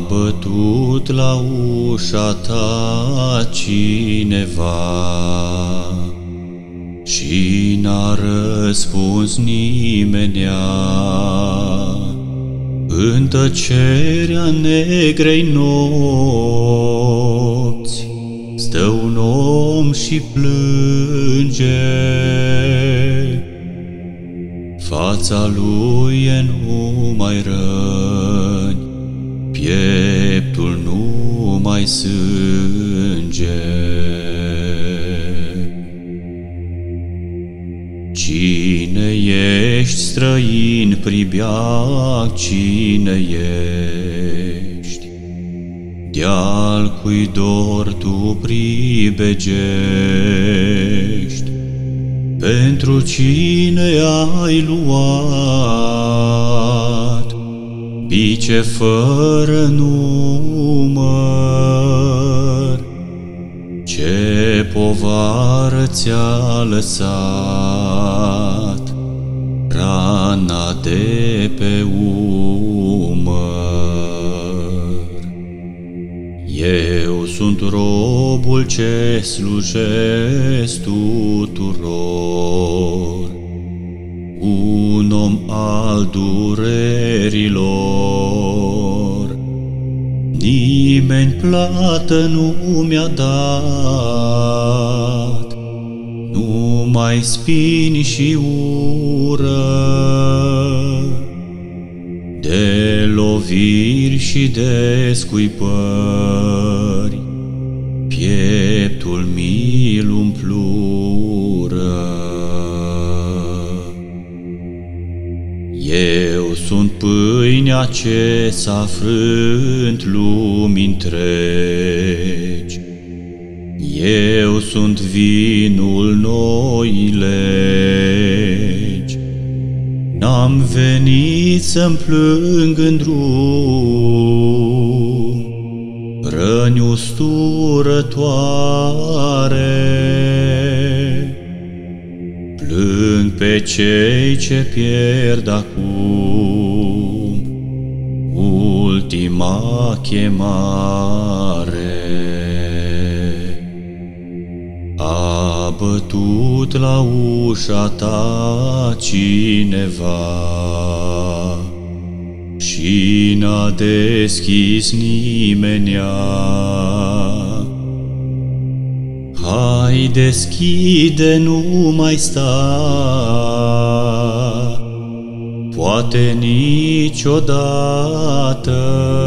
bătut la ușa ta cineva și n-a răspuns nimenea. În tăcerea negrei nopți stă un om și plânge. Fața lui e numai răni, pieptul numai sânge. Cine ești, străin pribeag, cine ești? De-al cui dor tu pribegești? Pentru cine ai luat bice fără număr? Ce povară ți-a lăsat rana de pe umăr? Eu sunt robul ce slujesc tuturor, un om al durerilor. Nimeni plată nu mi-a dat, numai spini și ură, de loviri și de scuipări, pieptul mi-l umplură. Eu sunt pâinea ce s-a frânt lumii întregi, eu sunt vinul noii legi. N-am venit să-mi plâng în drum răni usturătoare, plâng pe cei ce pierd acum ultima chemare. A bătut la ușa ta cineva și n-a deschis nimenea. Hai, deschide, nu mai sta, poate niciodată.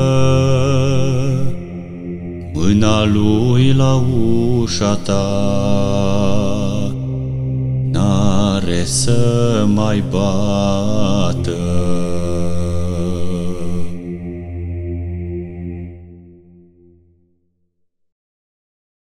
Mâna lui la ușa ta n-are să mai bată.